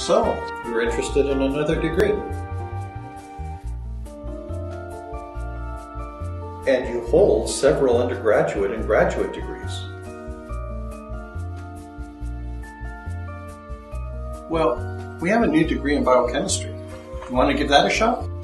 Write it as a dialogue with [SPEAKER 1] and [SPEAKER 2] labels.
[SPEAKER 1] So, you're interested in another degree. And you hold several undergraduate and graduate degrees. Well, we have a new degree in biochemistry. You want to give that a shot?